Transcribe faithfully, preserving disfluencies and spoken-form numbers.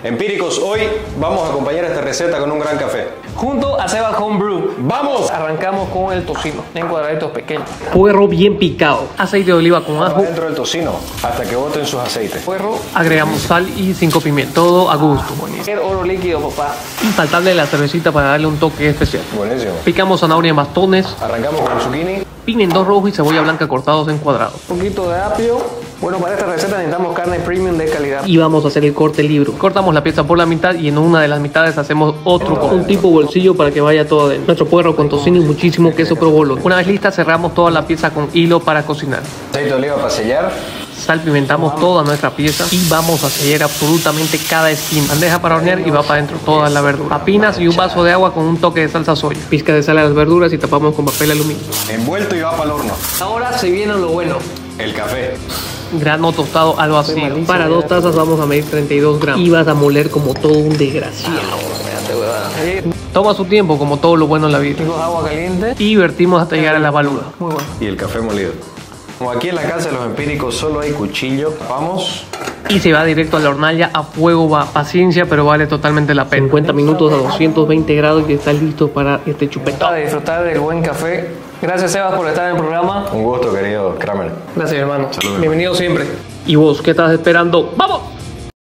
Empíricos, hoy vamos a acompañar esta receta con un gran café. Junto a Sebas Homebrew. ¡Vamos! Arrancamos con el tocino en cuadraditos pequeños. Puerro bien picado. Aceite de oliva con ajo. Dentro del tocino hasta que boten sus aceites. Puerro. Agregamos sal y cinco pimientos. Todo a gusto. Buenísimo. El oro líquido, papá. Y faltarle la cervecita para darle un toque especial. Buenísimo. Picamos zanahoria en bastones. Arrancamos con el zucchini. Pimiento rojo y cebolla blanca cortados en cuadrados. Un poquito de apio. Bueno, para esta receta necesitamos carne premium de calidad. Y vamos a hacer el corte libro. Cortamos la pieza por la mitad y en una de las mitades hacemos otro corte. Un tipo bolsillo para que vaya todo adentro. Nuestro puerro con tocino y muchísimo queso provolone. Una vez lista, cerramos toda la pieza con hilo para cocinar. Aceite de oliva para sellar. Salpimentamos toda nuestra pieza y vamos a sellar absolutamente cada esquina. Bandeja para hornear y va para adentro toda la verdura. Papinas y un vaso de agua con un toque de salsa soya. Pizca de sal a las verduras y tapamos con papel aluminio. Envuelto y va para el horno. Ahora se viene lo bueno. El café. Grano tostado al vacío. Para dos tazas vamos a medir treinta y dos gramos. Y vas a moler como todo un desgraciado. Toma su tiempo como todo lo bueno en la vida. Agua caliente. Y vertimos hasta llegar a la válvula. Muy bueno. Y el café molido. Como aquí en la casa de los empíricos solo hay cuchillo, vamos. Y se va directo a la hornalla a fuego, va paciencia, pero vale totalmente la pena. cincuenta minutos a doscientos veinte grados y está listo para este chupetón. De disfrutar del buen café. Gracias, Sebas, por estar en el programa. Un gusto, querido Kramer. Gracias, hermano. Saludos. Bienvenido siempre. ¿Y vos qué estás esperando? ¡Vamos!